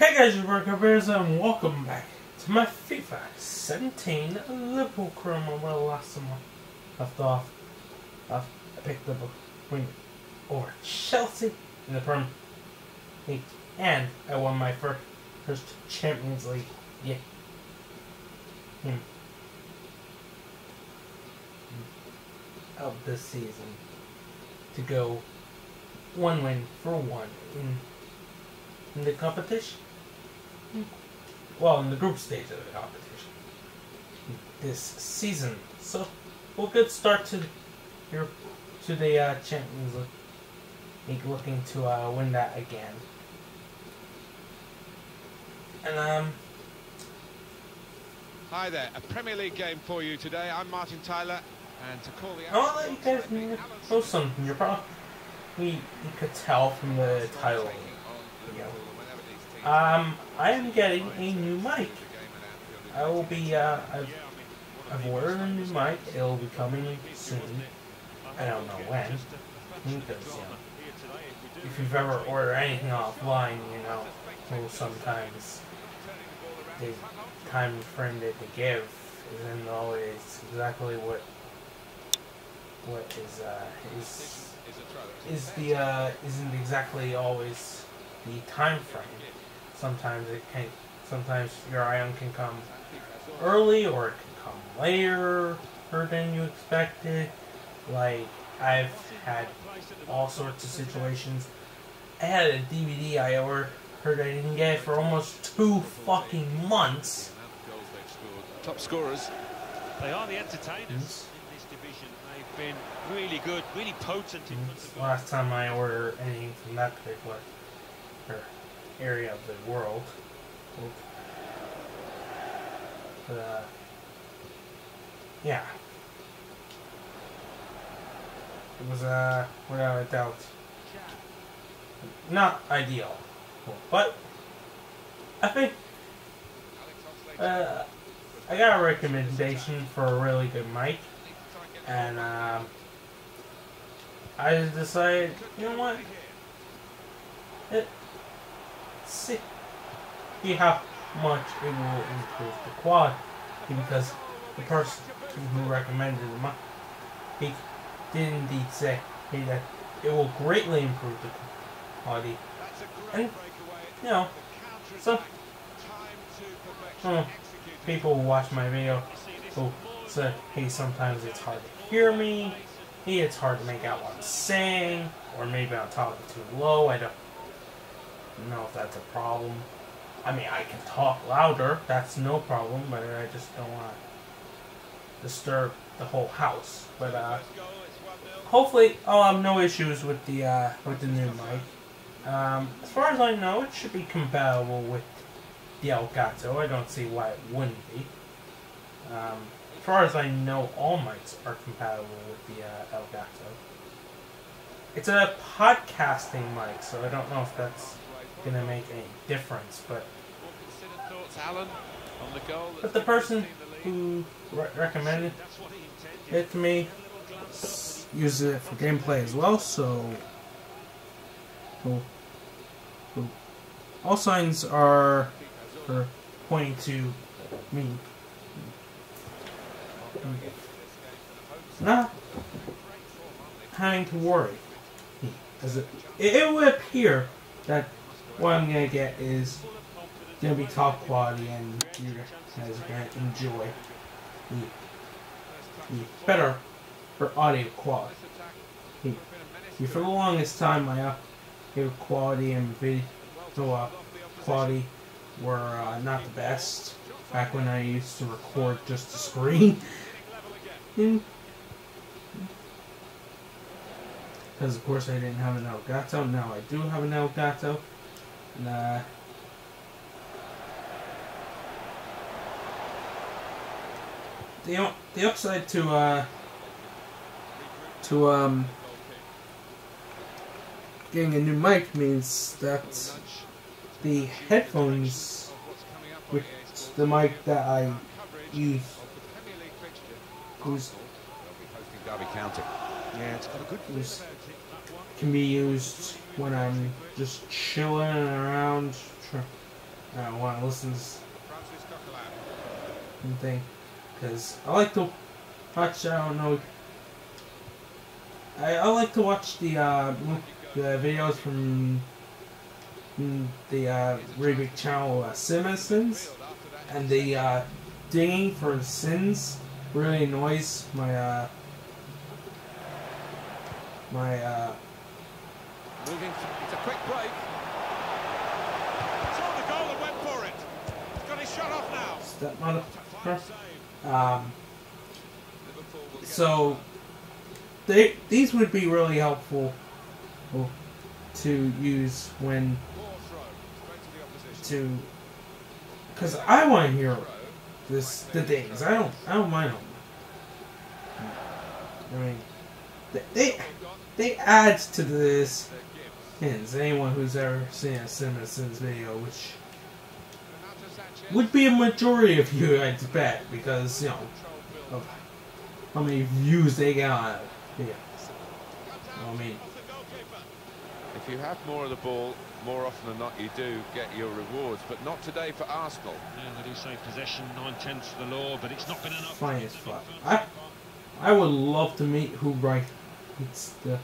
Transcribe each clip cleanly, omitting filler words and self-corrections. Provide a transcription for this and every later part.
Hey guys, it's Marco Bears and welcome back to my FIFA 17 Liverpool Chroma. Well, last time I left off, I picked up a win over Chelsea in the Premier League, and I won my first Champions League game of this season to go one win for one in the competition. Well, in the group stage of the competition this season. So, well, good start to the Champions League, looking to win that again. And hi there, a Premier League game for you today. I'm Martin Tyler, and to call the. I want to let you guys know something. You could tell from the title. I am getting a new mic. I will be, I've ordered a new mic. It'll be coming soon. I don't know when. Because, if you've ever ordered anything offline, well, sometimes the time frame that they give isn't always exactly what isn't exactly always the time frame. Sometimes your item can come early or it can come later than you expected. Like, I've had all sorts of situations. I had a DVD I ordered I didn't get for almost 2 fucking months. Top scorers. They are the entertainers in this division. They've been really good, really potent in front of goal. Last time I ordered anything from that particular area of the world. But, yeah. It was, without a doubt, not ideal. But, I think, I got a recommendation for a really good mic. And, I just decided, you know what? See how much it will improve the quality, because the person who recommended the mic, he did indeed say that it will greatly improve the quality. And some people who watch my video who say, hey, sometimes it's hard to hear me, hey, it's hard to make out what I'm saying, or maybe I'm talking too low. I don't know if that's a problem. I mean, I can talk louder, that's no problem, but I just don't want to disturb the whole house. But hopefully I'll have no issues with the new mic. As far as I know, it should be compatible with the Elgato. I don't see why it wouldn't be. As far as I know, all mics are compatible with the Elgato. It's a podcasting mic, so I don't know if that's gonna make any difference, but the person who recommended it to me uses it for gameplay as well, so all signs are pointing to me not having to worry, as it would appear that what I'm going to get is going to be top quality, and you guys are going to enjoy the better for audio quality. For the longest time, my audio quality and video quality were not the best. Back when I used to record just the screen. Because of course I didn't have an Elgato. Now I do have an Elgato. And, the upside to getting a new mic means that the headphones with the mic that I use can be used when I'm just chilling around, I want to listen to Francis Coquelin. something because I like to watch. I don't know. I like to watch the videos from the Rubik channel Simpsons, and the dinging for sins really annoys my Moving, it's a quick break. Saw the goal and went for it. He's got his shot off now. stepmother. Fine save. Liverpool will get So these would be really helpful to use when poor throw straight to the opposition. because I want to hear the things. I don't mind them. I mean, they add to this. Anyone who's ever seen a Simpsons video, which would be a majority of you, I'd bet, because you know of how many views they get on it. Yeah. I mean, If you have more of the ball, more often than not, you do get your rewards, but not today for Arsenal. Yeah, they do say possession 9/10 of the law, but it's not been enough. funny as fuck. I would love to meet who writes the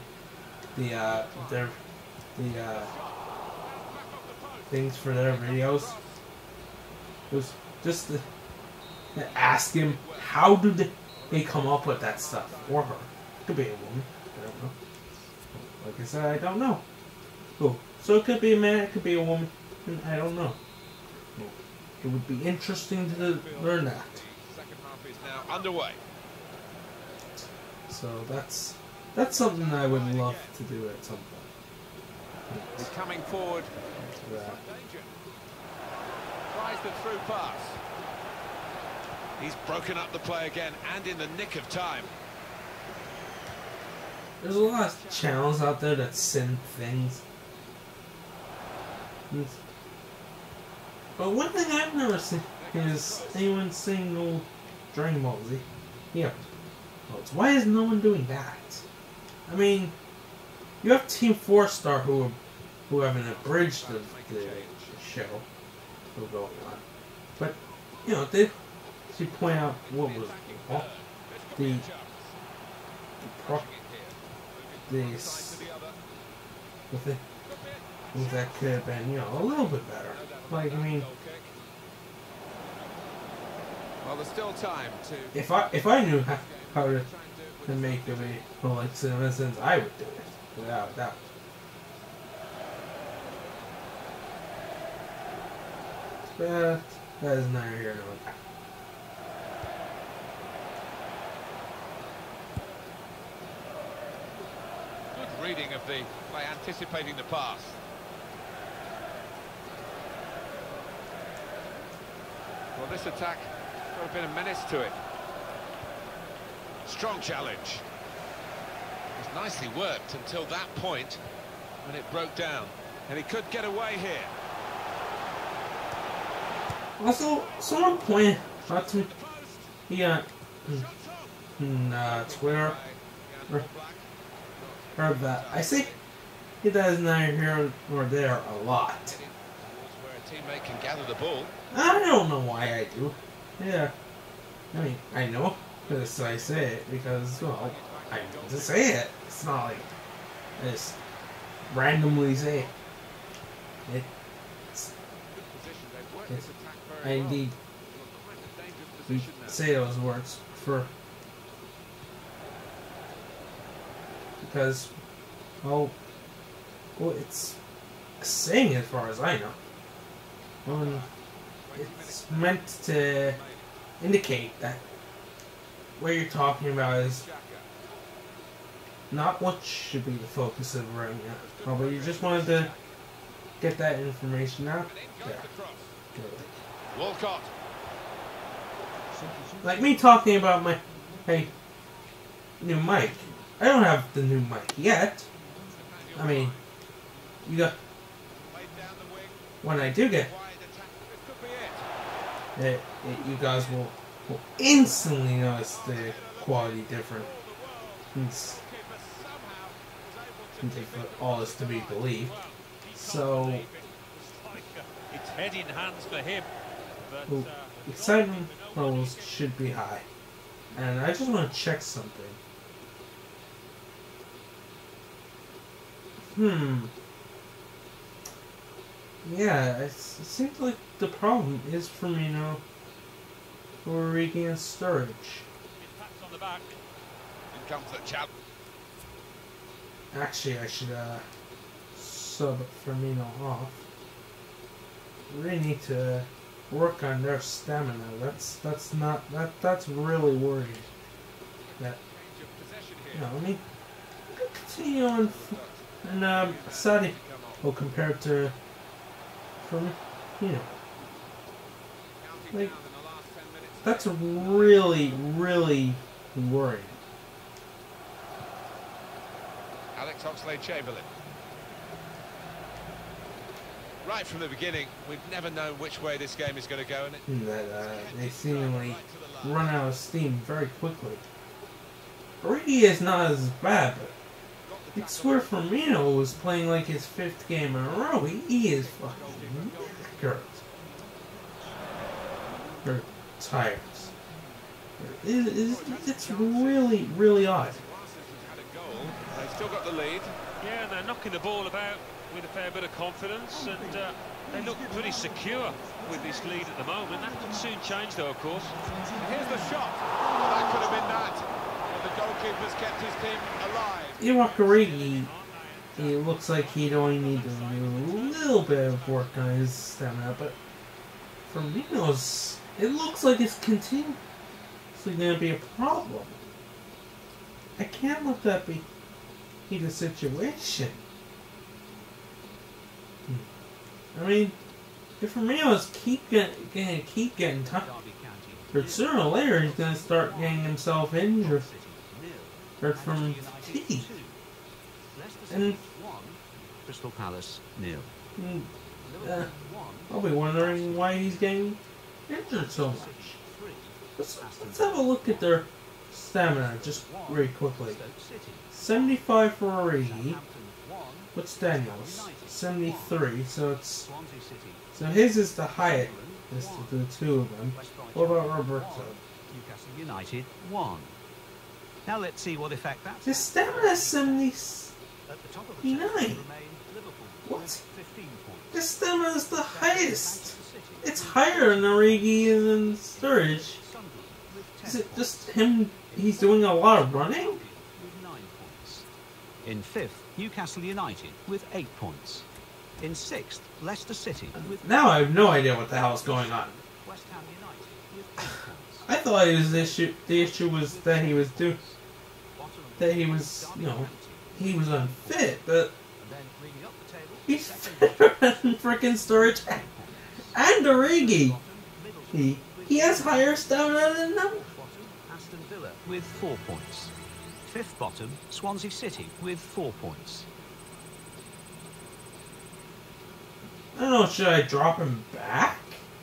things for their videos. Just to ask him how do they come up with that stuff, or her. Could be a woman. I don't know. Like I said, I don't know. Oh, so it could be a man, it could be a woman. I don't know. It would be interesting to learn that. Second half is now underway. So that's something I would love to do at some point. He's coming forward. Yeah. Danger. Tries the through pass. He's broken up the play again, and in the nick of time. There's a lot of channels out there that send things. But one thing I've never seen is anyone sing no Dragon Ball Z. Yeah. Why is no one doing that? I mean, you have Team 4 Star who haven't abridged the show who going on. But, you know, they should point out what was that could have been, you know, a little bit better. Like, I mean, Well, there's still time to. if I knew how to make a video like Simpsons, I would do it without doubt. But that is neither here nor there. Good reading of the by anticipating the pass. Well, this attack got a bit of menace to it. Strong challenge. It was nicely worked until that point when it broke down, and he could get away here. Also, someone pointed out to me, Twitter, or that I say it does neither here nor there a lot. Where a teammate can gather the ball. I don't know why I do. Yeah, I mean, I know because I say it because, well, I know to say it. It's not like I just randomly say it. I indeed say those words because, well, it's a saying as far as I know. It's meant to indicate that what you're talking about is not what should be the focus of right now. But you just wanted to get that information out there. Walcott. Like me talking about my new mic. I don't have the new mic yet. I mean, when I do get it, you guys will instantly notice the quality difference. If all is to be believed. So, It's head in hands for him. But, Well, excitement levels should be high. And I just want to check something. Yeah, it seems like the problem is Firmino, Origi, and Sturridge. Impacts on the back. In comes the chap. Actually, I should sub Firmino off. Really need to work on their stamina. That's really worrying. That, let me continue on. And Saudi, well, compared to Firmino, like, that's really worrying. Alex Oxlade-Chamberlain. Right from the beginning, we've never known which way this game is going to go, and they seemingly run out of steam very quickly. Origi is not as bad, but I swear Firmino was playing like his 5th game in a row. He is fucking knackered. Or tired. It's really odd. they've still got the lead. Yeah, and they're knocking the ball about with a fair bit of confidence, and they look pretty secure with this lead at the moment. That could soon change, though, of course. Here's the shot. That could have been that. But the goalkeeper's kept his team alive. Iwak Origi, it looks like he'd only need to do a little bit of work on his stamina, but Firmino's, it looks like it's continuously going to be a problem. I can't let that be the situation. I mean, if Firmino's keep getting tired, but sooner or later he's going to start getting himself injured from fatigue. And Crystal Palace 0. I'll be wondering why he's getting injured so much. Let's have a look at their stamina just very quickly. 75 for Origi. What's Daniel's? 73. So his is the highest. The two of them. What about Roberto? Newcastle United 1. Now let's see what effect that. His stamina is 79. At the top of the table remain Liverpool What? with 15 points. His stamina is the highest. It's higher than Origi and Sturridge. Sunderland with 10 Is it just him? He's doing a lot of running? with 9 points. In 5th, Newcastle United with 8 points. In 6th, Leicester City with Now I have no idea what the hell is going on. West Ham United with 8 points. I thought it was the issue was that he was he was unfit, but And then moving up the table, he's fitter than frickin' Sturridge and Origi. He has higher stamina than them. bottom, Aston Villa with 4 points. 5th bottom, Swansea City with 4 points. I don't know, should I drop him back?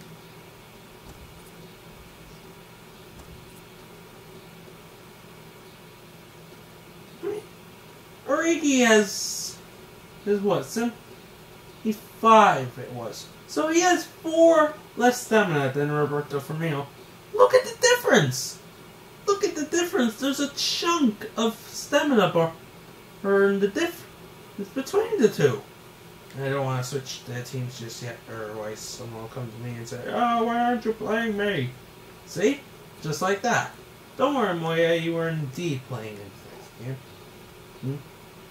Origi has what? 75 it was. So he has 4 less stamina than Roberto Firmino. Look at the difference! Look at the difference! There's a chunk of stamina bar in the difference between the two. I don't want to switch the teams just yet, or otherwise someone will come to me and say, "Oh, why aren't you playing me?" See? Just like that. Don't worry, Moya, you were indeed playing in this game.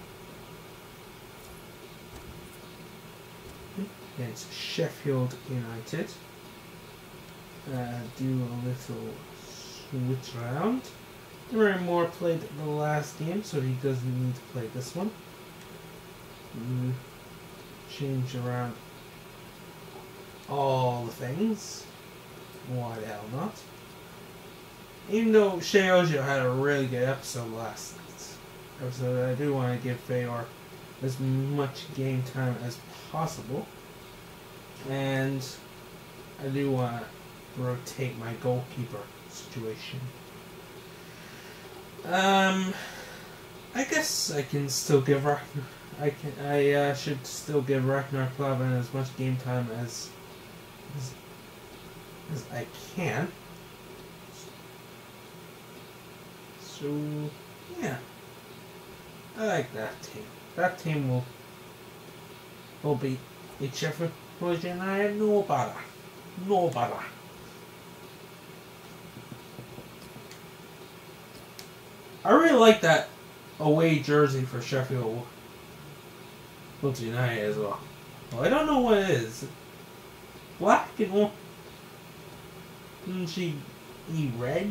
Against Sheffield United. Do a little switch around. Murray Moore played the last game, so he doesn't need to play this one. Change around all the things. Why the hell not? Even though Shea Ojo had a really good episode last episode, I do want to give Feyor as much game time as possible. And I do want to rotate my goalkeeper situation. I guess I can still give I should still give Ragnar Klavan as much game time as as I can. So, yeah. I like that team. That team will beat Sheffield United, no bother. No bother. I really like that away jersey for Sheffield United as well. Well, I don't know what it is. Black and orange. Didn't she eat red?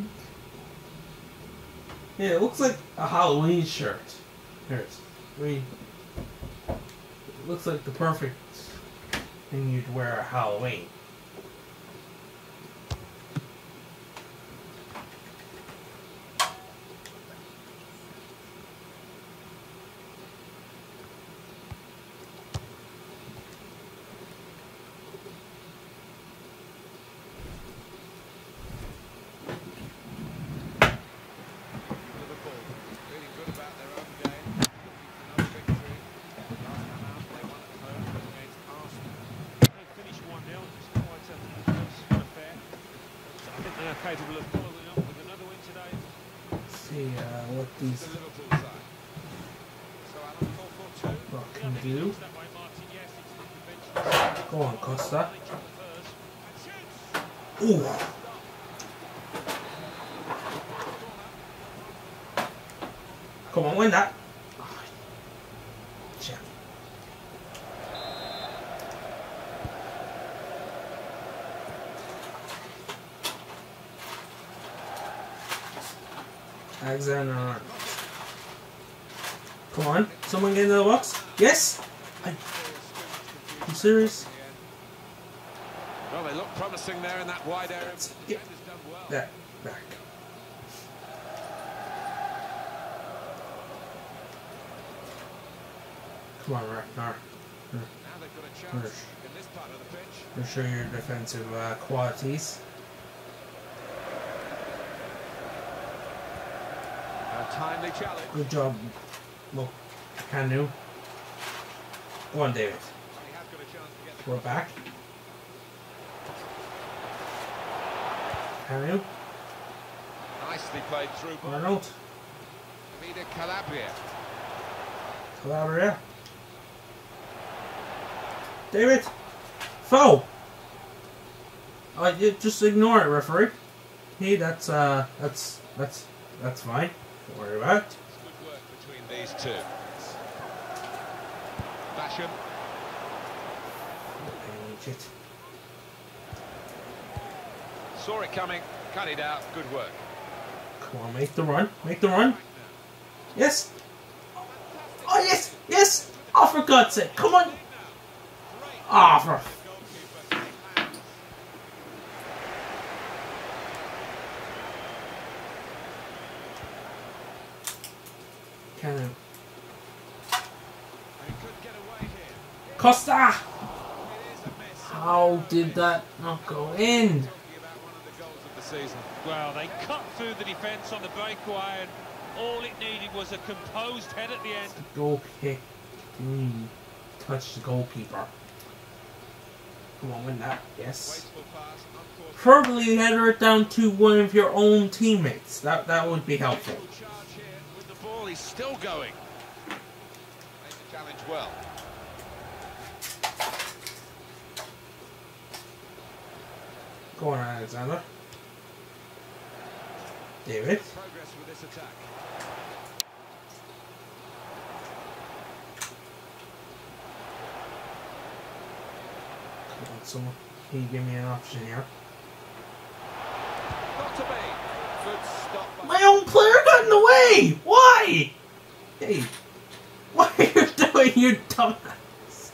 Yeah, it looks like a Halloween shirt. Here it is. I mean, it looks like the perfect thing you'd wear at Halloween. Capable of following up with another win today. Let's see what these what can do. Go on, Costa. Ooh. Come on, win that. Shit. Alexander. Come on, someone get into the box. Yes! You serious? Well, they look promising there in that wide area. Get that back. Come on, Ragnar. Now they've got a chance in this part of the pitch. Show your defensive qualities. A timely challenge. Good job. Look, Canu. Go on, David. He has got a chance to get the We're back. Canu. nicely played through ball. Arnold. Vida Calabria. Calabria. David. Foul. Just ignore it, referee. Hey, that's fine. Don't worry about it. It's good work between these two. Basham. Saw it coming, cut it out. Good work. Come on, make the run. Make the run. Yes. Oh, yes. Yes. Oh, for God's sake. Come on. Ah, for... Cannon. Costa! How did that not go in? Well, they cut through the defence on the breakaway, and all it needed was a composed head at the end. Goal kick. Didn't touch the goalkeeper. Come on, win that. Yes. Probably header it down to one of your own teammates. That would be helpful. With the ball, he's still going. Made the challenge well. Go on, Alexander. David. Progress with this attack. Come on, someone. Can you give me an option here? Not to be. Good stop. My own player got in the way! Why? Hey. What are you doing, you dumbass?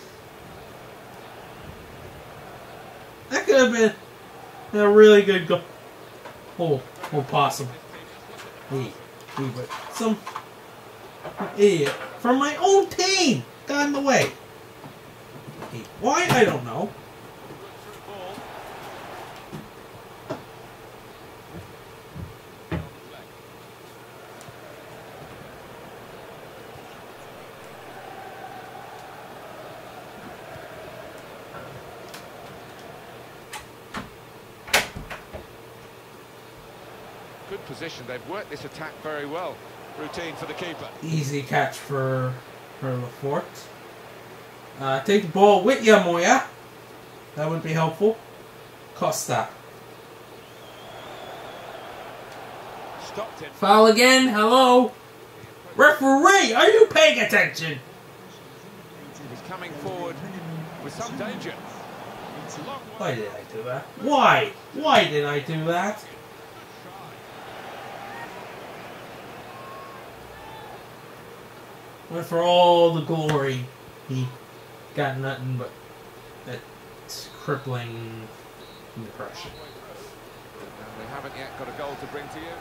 That could have been a really good goal. Oh, possible. Hey, but some idiot from my own team got in the way. Hey, why? I don't know. good position. They've worked this attack very well. Routine for the keeper. Easy catch for Lafort. Take the ball with you, Moya. That would be helpful. Costa. Stopped him. Foul again. Hello. Referee, are you paying attention? He's coming forward with some danger. Why did I do that? Why? Why did I do that? Went for all the glory. He got nothing but that crippling depression. And they haven't yet got a goal to bring to you.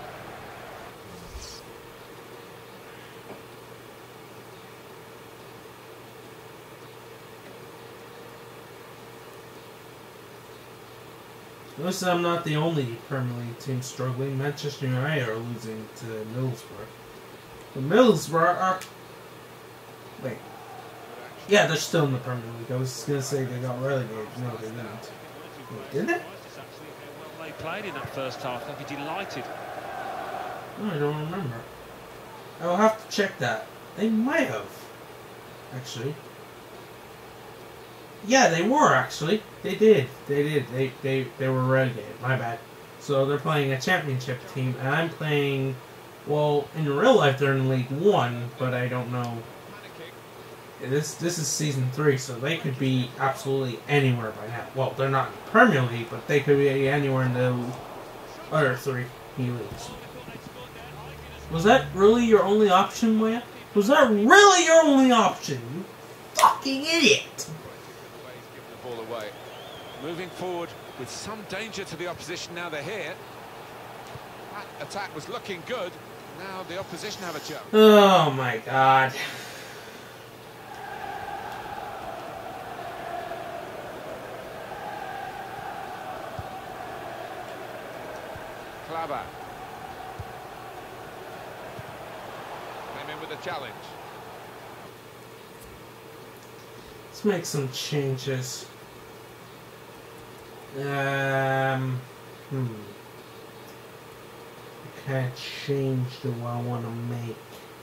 Listen, I'm not the only Premier League team struggling. Manchester United are losing to Middlesbrough. The Middlesbrough are... Wait. Yeah, they're still in the Premier League. I was going to say they got relegated. No, they didn't. Wait, did they? Well, they played in that first half. They'd be delighted. No, I don't remember. I will have to check that. They might have. Actually. Yeah, they were actually. They did. They did. They were relegated. My bad. So they're playing a championship team, and I'm playing. Well, in real life they're in League 1, but I don't know. This is season 3, so they could be absolutely anywhere by now. Well, they're not in the Premier League, but they could be anywhere in the other 3 leagues. Was that really your only option, Moya? Was that really your only option? You fucking idiot! Ball away. Moving forward with some danger to the opposition now they're here. That attack was looking good. Now the opposition have a chance. Oh my god. Klaba came in with a challenge. Let's make some changes. What kind of change do I want to make?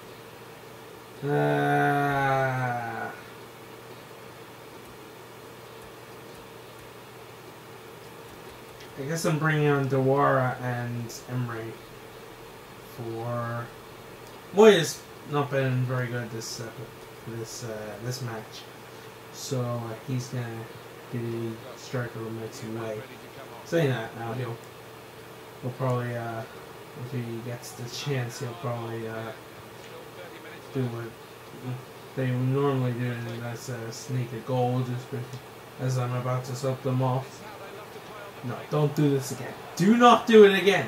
I guess I'm bringing on Diawara and Emery for... Moya's not been very good this match. So he's gonna get a striker who makes him way. Saying that now, he'll probably if he gets the chance, he'll probably do what they normally do, and that's sneak a goal just as I'm about to soak them off. No, don't do this again. Do not do it again.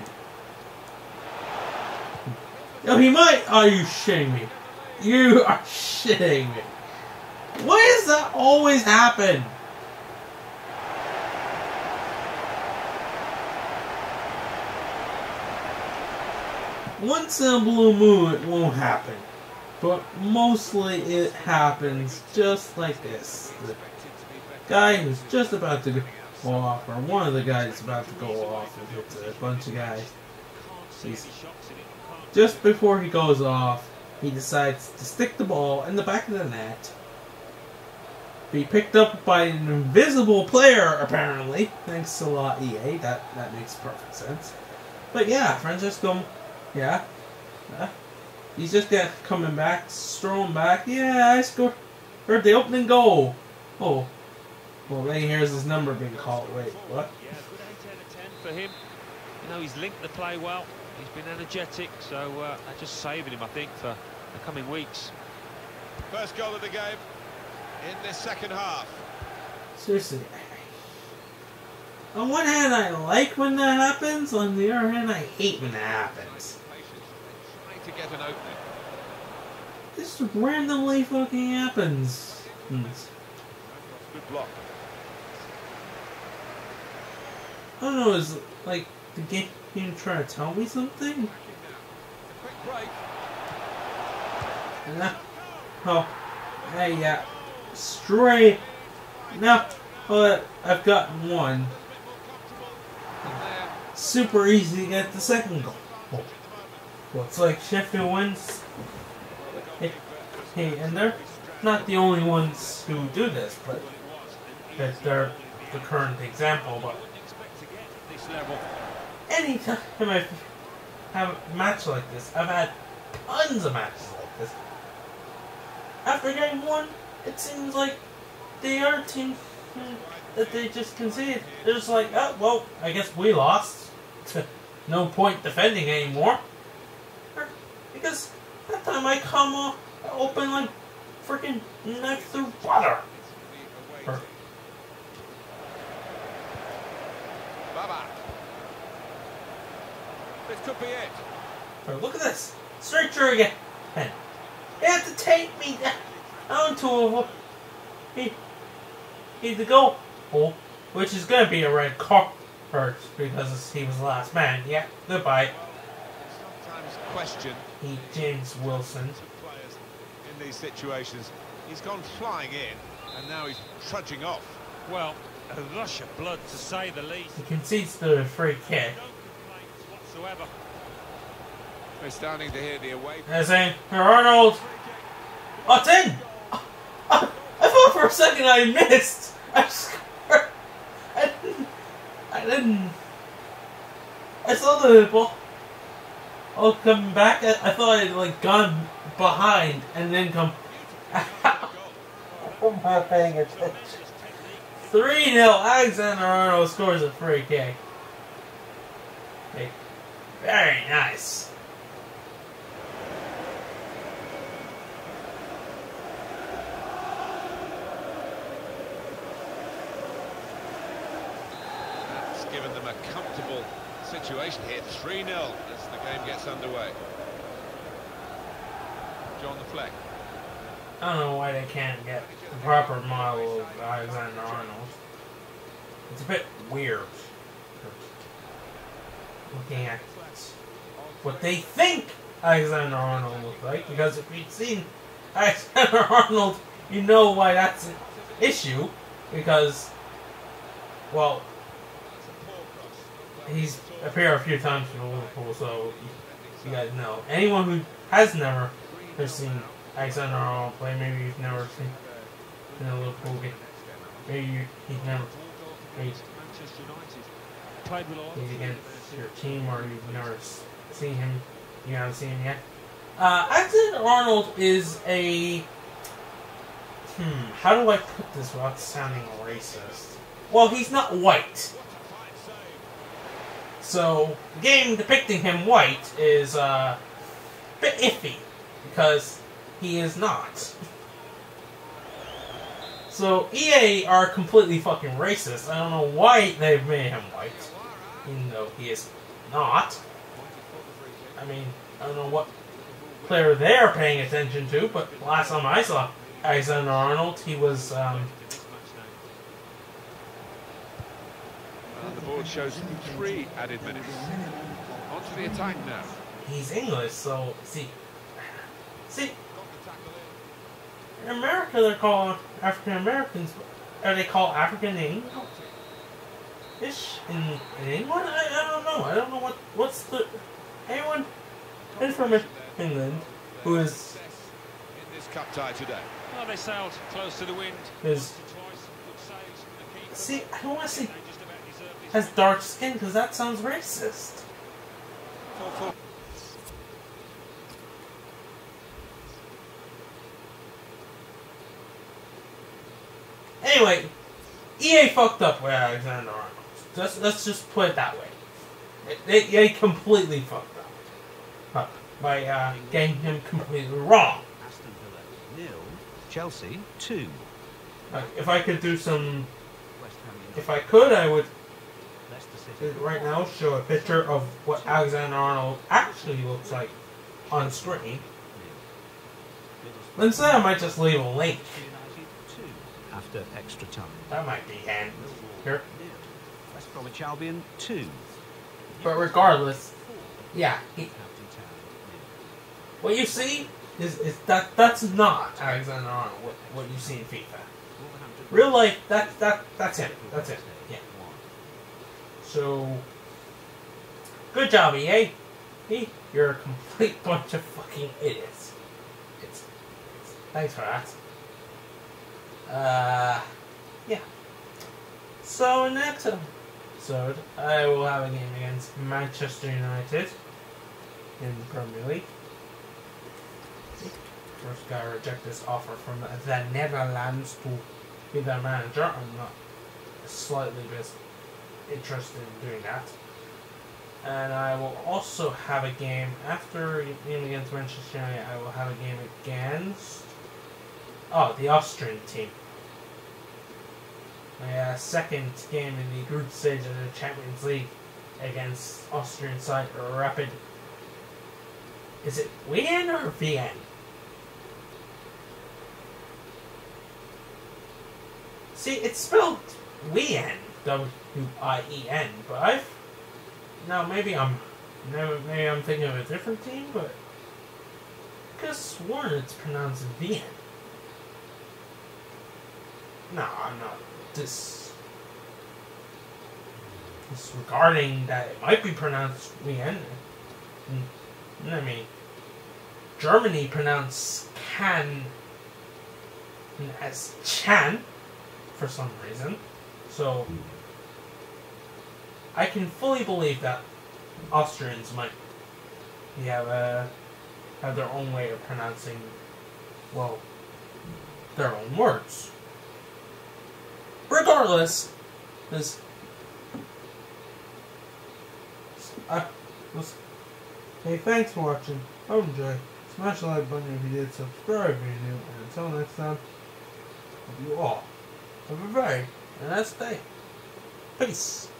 No, he might. Are you shitting me? You are shitting me. Why does that always happen? Once in a blue moon it won't happen. But mostly it happens just like this. The guy who's just about to go off, or one of the guys about to go off, if it's a bunch of guys. Just before he goes off, he decides to stick the ball in the back of the net. Be picked up by an invisible player, apparently. Thanks a lot, EA. That makes perfect sense. But yeah, Francesco, yeah. He's just coming back, strolling back. Yeah, I scored the opening goal. Oh. Well, then here's his number being called. Wait, what? Yeah, good 8 out of 10 for him. You know, he's linked the play well. He's been energetic, so they're just saving him, I think, for the coming weeks. First goal of the game in this second half. Seriously. On one hand, I like when that happens. On the other hand, I hate when that happens. Trying to get an opening. This randomly fucking happens. Good block. I don't know, is like the game trying to tell me something? Quick break. Oh, hey, yeah, straight. No, but I've gotten one. super easy to get the second goal. Looks like Sheffield wins. Hey, and they're not the only ones who do this, but that they're the current example. But anytime I have a match like this, I've had tons of matches like this. After game one, it seems like the other team that they just conceded, they're just like, oh, well, I guess we lost. No point defending anymore. Because that time I come open like freaking knife through butter. Baba. This could be it. Look at this. Straight through again. And he had to take me down to the goal, which is going to be a red card because he was the last man. Yeah, goodbye. Sometimes question James Wilson. players in these situations. He's gone flying in, and now he's trudging off. Well, a rush of blood to say the least. He concedes the free kick. No complaints whatsoever. We're starting to hear the away. As in, Arnold. Oh, it's in! I thought for a second I missed. I scored. I didn't. I saw the ball. Oh, come back. I thought I'd like gone behind and then come. I'm not paying attention. 3-0. Alexander Arnold scores a free kick. Okay. Very nice. That's given them a comfortable situation here. 3-0 as the game gets underway. John the Fleck. I don't know why they can't get the proper model of Alexander Arnold. It's a bit weird. Looking at what they think Alexander Arnold looks like, because if you've seen Alexander Arnold, you know why that's an issue, because, well, he's appeared a few times for Liverpool, so you guys know. Anyone who has never seen Alexander Arnold play, maybe you've never seen in a Liverpool game, maybe he's never played against your team, or you've never seen him, you haven't seen him yet. Alexander Arnold is a... how do I put this without sounding racist? Well, he's not white. So, the game depicting him white is a bit iffy, because he is not. So, EA are completely fucking racist. I don't know why they've made him white, even though he is not. I mean, I don't know what player they're paying attention to, but last time I saw Alexander Arnold, he was, The board shows 3 added minutes. On to the attack now. he's English, so, see, in America they're called African Americans, are they called African English in England? I don't know what's the, anyone in from England who is, In this cup tie today. Well, they sailed close to the wind. is, see, I don't want to say has dark skin, because that sounds racist. Anyway, EA fucked up with Alexander Arnold. Let's just put it that way. They completely fucked up by getting him completely wrong. Aston Villa 0, Chelsea 2. If I could do some, West Ham United, if I could, I would Leicester City. right now show a picture of what Alexander Arnold actually looks like on screen. Instead, I might just leave a link. United 2 after extra time. That might be handy here. West Bromwich Albion 2. But regardless, yeah, Southampton Town what you see is that's not Alexander Arnold. What you see in FIFA. Real life, that's him. That's it. Yeah. So Good job, EA. You're a complete bunch of fucking idiots. Thanks for that. Yeah. So next episode, I will have a game against Manchester United in the Premier League. First guy reject this offer from the Netherlands to be their manager. I'm not slightly interested in doing that. And I will also have a game after the game against Manchester United. I will have a game against the Austrian team. My second game in the group stage of the Champions League against Austrian side Rapid. Is it Wien or Wien? See, it's spelled Wien, W-I-E-N, but maybe I'm thinking of a different team, but I could have sworn it's pronounced Wien. No, I'm not disregarding that it might be pronounced Wien. I mean, Germany pronounced can as Chan for some reason, so I can fully believe that Austrians might have their own way of pronouncing, well, their own words. Regardless, hey, thanks for watching. Hope you enjoyed. Smash the like button if you did, subscribe if you're new, and until next time, hope you all have a very nice day. Peace.